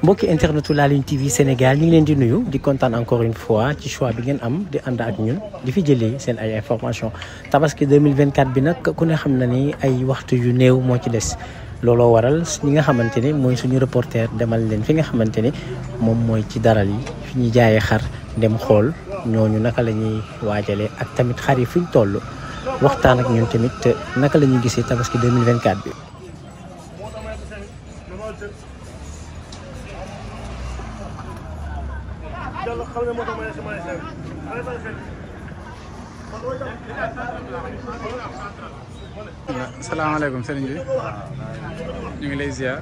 mbokki internetu La Lune TV Sénégal ñu ngi leen di nuyu di kontaan encore une fois ci choix bi ngeen am di ànd ak ñun di fi jëlee seen ay information tabaski 2024 bi nag ku ne xam na ni ay waxtu yu néew moo ci des looloo waral ñi nga xamante ni mooy suñu reporter demal leen fi nga xamante ni moom mooy ci daral yi fi ñuy jaayee xar dem xool ñooñu naka la ñuy waajalee ak tamit xar yi fuñ toll waxtaan ak ñun tamit naka la ñuy gisee tabaski 2024 bi. salaamaaleykum sëriñ bi ñu ngi lay ziar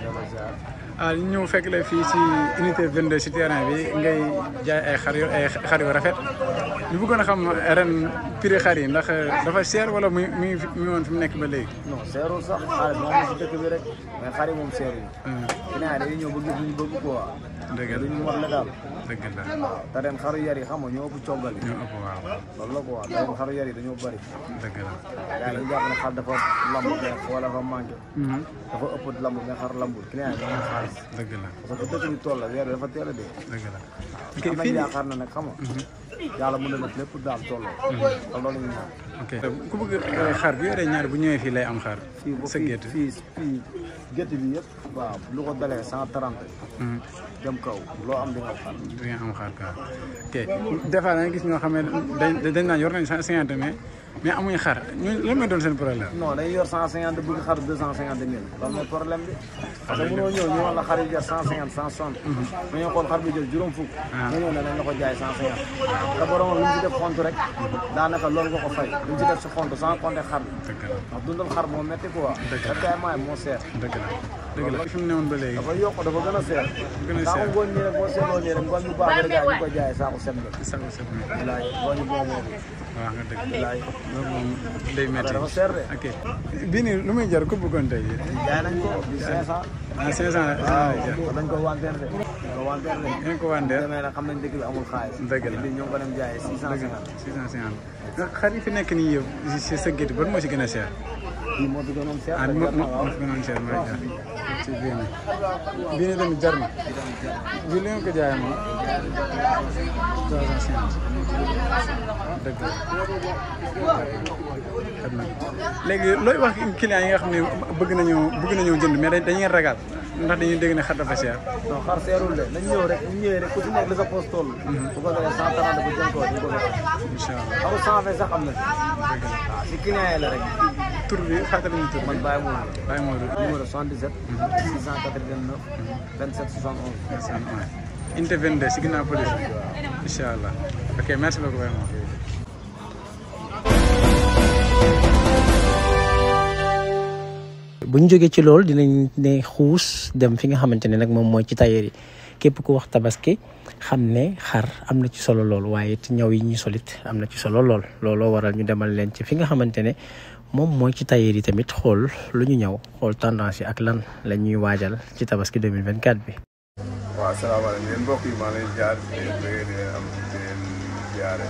ñu ñëw fekk la fii ci unité 22 ci terrain bi ngay jaay ay xar yu rafet ñu bëggoon a xam ren prix xar yi ndax dafa cher wala mu woon fi mu nekk ba léegi. non seerul sax xaalis moom si dëkk bi rek mais xar yi moom seer yi. ginnaaw dañuy ñëw ba gis ñu bëgg quoi. dëgg la duñu mot la daal. dëgg la waaw te ren xaru yar yi xam nga ñoo ëpp coggal yi. ñoo ëpp waaw. loolu la quoi te ren xaru yar yi dañoo bëri. dëgg la. yaa ngi jàpp ne xar dafa lamb mais wala dafa manqué. dafa ëpp lamb mais xar lambul client yi ñoo xaalis. dëgg la parce que dëkk bi toll la weer dafa teel a dee. dëgg la. am nañ yaakaar na nag xam nga. yàlla mën na def lépp daal tolloo. te loolu ñu ñaan. ok ku bëgg xar bu yoree ñaar bu ñëwee fii lay am xar. sa gétt fii gétt bi yëpp. waaw lu ko dalee 130. dem kaw loo am di nga am xar. di nga am xar quoi ok des fois da nga gis ñoo xam ne dañ naan yor nañ 150 mais amuñu xar ñooñu lan mooy doon seen problème. non dañuy yor 150 bëgg xar 250 000 loolu mooy problème bi. parce que mënoo ñëw ñu wax la xar yi jar 150 160. nga ñëw xool xar bi jël juróom fukk. nga ñëw ne dañ la ko jaay 150. te borom lu mu ci def xont rek daanaka loolu nga ko fay lu mu ci def si xont sans compter xar bi. dëgg la ndax dundal xar moo métti quoi. dëgg la te maay moo seer. dëgg la dëgg la fi mu newoon ba léegi. dafa yokk dafa gën a seer. gën a seer saako ngooñ nii rek boo seetloo nii rek ngooñ bu baax rek ñu ko jaayee saako 7 000. saako 7 000. bilaay ngooñ boo moom. waaw nga dëgg bilaay loolu moom day métti. dafa seer de. ok bii nii lu muy jar ku bëggoon tey. jaay nañ ko di 500. ah 500 la jar. dañ ko wanteer de. dañ ko wanteer de. ngeen ko wanteer. demee nag xam nañ dëkk bi amul xaalis. dëgg la bi ñoo ko dem jaayee 650. 650. xar yi fi nekk nii yëpp si sa gétt ban moo si gën a cher. bii moo fi gënoon seer. ah moo fi gënoon cher mooy jar ci bii nii. bii nii tamit jar na. bii li ngeen ko jaayee moom. 350. dëgg la. léegi looy wax clients yi nga xam ne bëgg nañoo jënd mais dañuy ragal ndax dañuy dégg ne xar dafa cher. non xar seerul de nañ ñëw rek ñu ñëwee rek ku ci nekk li sa poche toll. bu ko defee 130 bu jëm kaw ñu ko defee. incha allah amul 120 sax am na. dëgg la waaw si client yi la rek. tur bi fàttali ñu tur. man Baye Modou. Baye Modou. numéro 77. 689. 27 71. unité 22 si ginnaaw police bi. incha allah ok merci beaucoup Baye Modou. bu ñu jógee ci loolu dinañ ne xuus dem fi nga xamante ne nag moom mooy ci tailleur yi képp ku wax tabaski xam ne xar am na ci solo lool waaye it ñaw yi ñuy solit am na ci solo lool looloo waral ñu demal leen ci fi nga xamante ne moom mooy ci tailleur yi tamit xool lu ñu ñëw xool tendance yi ak lan la ñuy waajal ci tabaski 2024 bi. waaw asalaamaaleykum yéen mbokk yi maa ngi leen jaar di leen am di leen jaare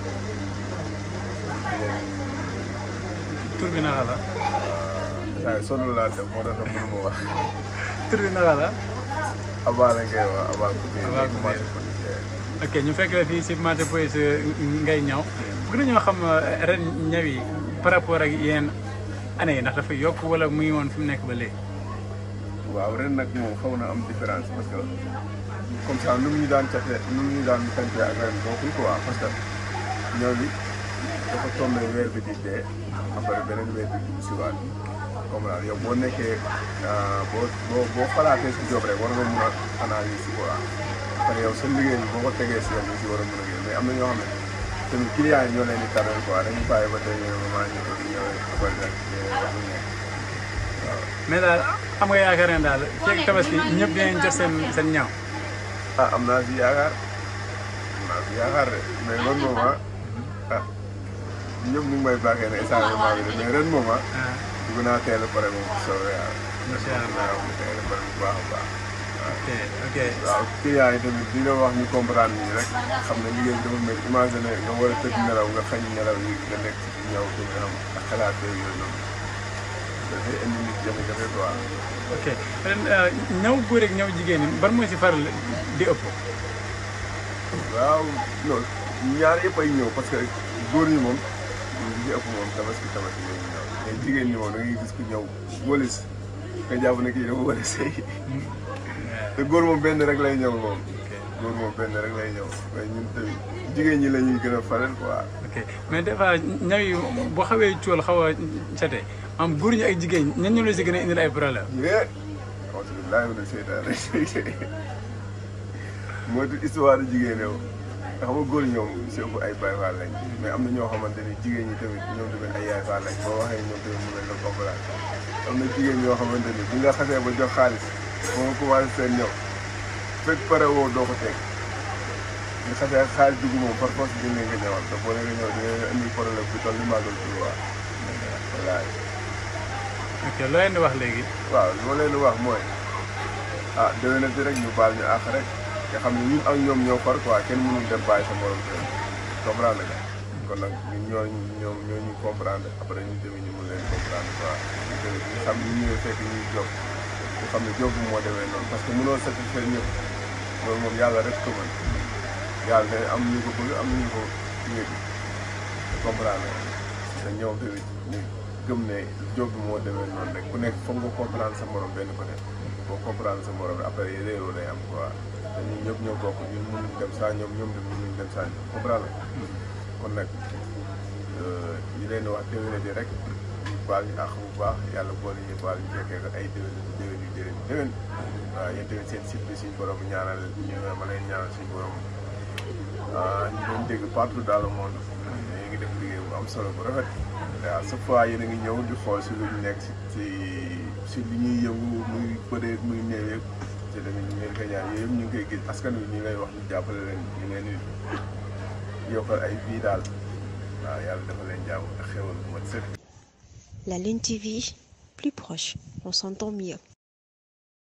tur bi naka la. waaw sonn laa def moo tax mënu ma wax. tur bi naka la. Abba la ngay wax Abba Couture. ok ñu fekk la fii si marché Poyes ngay ñaw. bëgg nañoo xam ren ñaw yi par rapport ak yeneen année yi ndax dafa yokk wala muy woon fi mu nekk ba léegi. waaw ren nag moom xaw na am différence parce que comme ça nu mu ñu daan catee nu mu ñu daan tàncee ak ren bokkul quoi parce que ñëw bi dafa tombé weer bi di dee après beneen weer bi dugg si waat comme daal yow boo nekkee boo xalaatee si job rek war nga mun a analyse si quoi parce que yow sa liggéey bi boo ko tegee si yow bi si war a mun a génn mais am na ñoo xam ne tamit client yi ñoo leen di tardé quoi dañu bàyyi ba tey moment ñu ko di ñëwee après nag waxu nekk waaw. mais daal am nga yaakaar ne daal feeg tabaski ñëpp dinañ jot seen ñaaw. ah am naa si yaakaar de mais ren moom ñëpp ñu ngi may baaxee ne échangement bi de mais ren moom dugg naa teel a pare moom soobee yàlla. incha allah waaw teel a pare bu baax a baax. ok ok. waaw client yi tamit di nga wax ñu comprendre nii rek xam ne liggéey bi dafa métti imaginer nga war a tëdd nelaw nga xañ nelaw yi nga nekk ci ñaw bi nga xam ak xalaat yooyu noonu. dafay indi nit jafe-jafe quoi. ok ñaw góor ak ñaw jigéen ñi ban mooy si faral di ëpp. waaw non ñaar yëpp ay ñëw parce que góor ñi moom li ci ëpp moom tabaski ñëw mais jigéen ñi moom da ngay gis ku ñëw wëlis nga jàpp ne kii dafa war a sëy te góor moom benn rek lay ñëw moom. góor moom benn rek lay ñëw mais ñun tamit jigéen ñi la ñuy gën a faral quoi. ok mais des fois ñaw yi boo xawee cool xaw a cate am góor ñi ak jigéen ñan ñoo la si gën a indil ay problème. alhamdulilah mina seytaane mooy tudd histoire jigéen yow nga xam nga góor ñoom si ëpp ay Baay Faal lañ mais am na ñoo xamante ni jigéen ñi tamit ñoom tamit ay Yaay Faal lañ boo waxee ñoom tamit mu mel ne comprendre am na jigéen ñoo xamante ni bu nga xasee ba jox xaalis ba nga commencé seen ñëw fekk pare woo doo ko teg ñu xasee xaalis dugg moom par force dina nga ñëwal te boo leen nga ñëw dina indi problème bu toll ni màggal Tuuba voilà. ok loo leen di wax léegi. waaw li ma leen di wax mooy ah déwénati rek ñu baal ñu àq rek nga xam ne ñun ak ñoom ñoo far quoi kenn mënul dem bàyyi sa morom kenn comprendre nga kon nag ñun ñoo ñu comprendre après ñun tamit ñu mën leen comprendre quoi ñu tamit ñu xam ñu ñëwee fekk ñuy jóg ñu xam ne jóg bi moo demee noonu parce que mënoo satisfaire ñëpp loolu moom yàlla rek ko mën yàlla day am ñu ko bëgg am ñu ko ñëpp comprendre te ñoom tamit ñu gëm ne jóg bi moo demee noonu rek ku nekk foog nga comprendre sa morom benn côté boo comprendre sa morom après réeroo day am quoi te ñun ñëpp ñoo bokk ñun mënuñ dem saa ñoom tamit mënuñ dem saa ñoom comprendre kon nag ñu leen di wax déwénati rek ñu baal ñu àq bu baax yàlla boole ñu baal ñu fekkee ko ay déwén yu jëriñ déwén waaw yéen tamit seen site bi suñu borom ñaanal ñu ma leen ñaanal suñu borom ñu doon dégg partout dans le monde ñu ngi def liggéey bu am solo bu rafet waaw chaque fois yéen a ngi ñëw di xool si lu ñu nekk si li ñuy yëngu muy bëreeg muy néew te tamit ñu ngi koy ñaan yooyu yëpp ñu ngi koy gis askan wi ñu lay wax ñu jàppale leen ñu leen di yokkal ay vie daal waaw yàlla dafa leen jàmm ak xéwal bu mat sëkk. La Lune TV, plus proche, on s'entend mieux.